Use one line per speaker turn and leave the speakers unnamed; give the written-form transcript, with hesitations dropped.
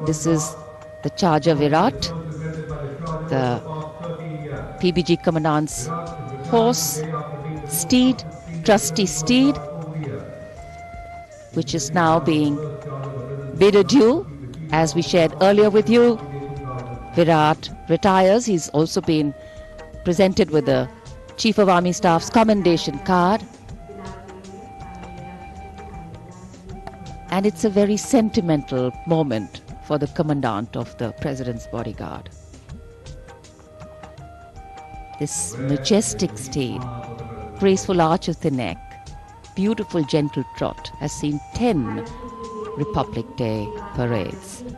This is the Charger Virat, the PBG Commandant's horse, steed, trusty steed, which is now being bid adieu. As we shared earlier with you, Virat retires. He's also been presented with the Chief of Army Staff's commendation card. And it's a very sentimental moment for the Commandant of the President's Bodyguard. This majestic steed, graceful arch of the neck, beautiful gentle trot has seen 10 Republic Day parades.